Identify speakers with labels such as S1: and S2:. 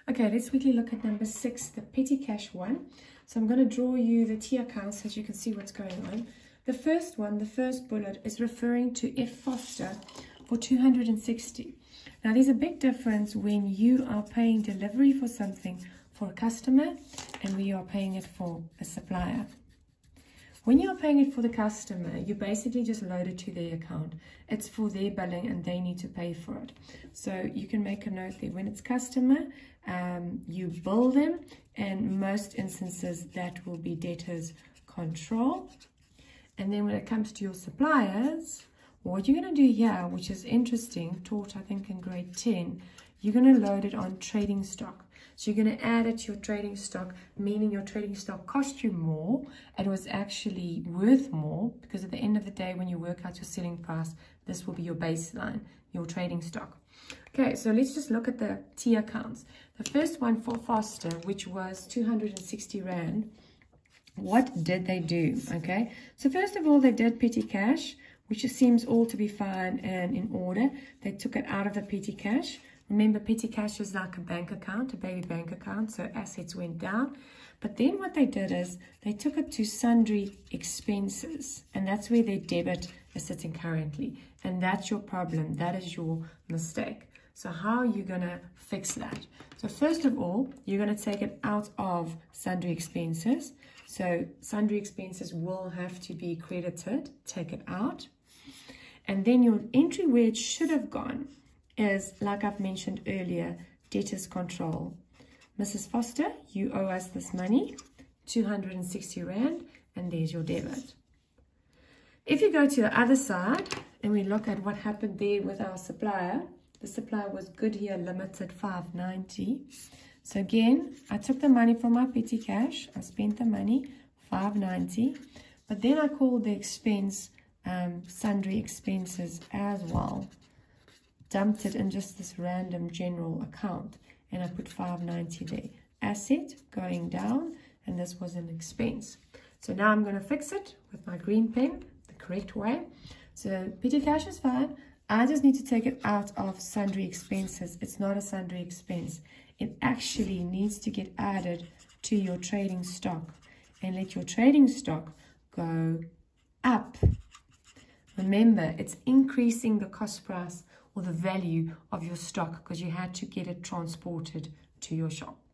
S1: Okay, let's quickly look at number 6, the petty cash one. So I'm going to draw you the T accounts so you can see what's going on. The first one, the first bullet, is referring to F Foster for 260. Now, there's a big difference when you are paying delivery for something for a customer and when you are paying it for a supplier. When you're paying it for the customer, you basically just load it to their account. It's for their billing and they need to pay for it. So you can make a note there. When it's customer, you bill them, and most instances that will be debtors control. And then when it comes to your suppliers, what you're going to do here, which is interesting, taught I think in grade 10, you're going to load it on trading stock. So you're going to add it to your trading stock, meaning your trading stock cost you more. It was actually worth more, because at the end of the day, when you work out your selling price, this will be your baseline, your trading stock. Okay, so let's just look at the T accounts. The first one for Foster, which was 260 Rand. What did they do? Okay, so first of all, they did petty cash, which seems all to be fine and in order. They took it out of the petty cash. Remember, petty cash is like a bank account, a baby bank account, so assets went down. But then what they did is they took it to sundry expenses, and that's where their debit is sitting currently. And that's your problem. That is your mistake. So how are you going to fix that? So first of all, you're going to take it out of sundry expenses. So sundry expenses will have to be credited. Take it out. And then your entry where it should have gone is, like I've mentioned earlier, debtors control. Mrs. Foster, you owe us this money, 260 Rand, and there's your debit. If you go to the other side and we look at what happened there with our supplier, the supplier was Goodyear Limited, 590. So again, I took the money from my petty cash, I spent the money, 590, but then I called the expense sundry expenses as well. Dumped it in just this random general account, and I put 590 there. Asset going down, and this was an expense. So now I'm going to fix it with my green pen the correct way. So petty cash is fine. I just need to take it out of sundry expenses. It's not a sundry expense. It actually needs to get added to your trading stock, and let your trading stock go up. Remember, it's increasing the cost price or the value of your stock because you had to get it transported to your shop.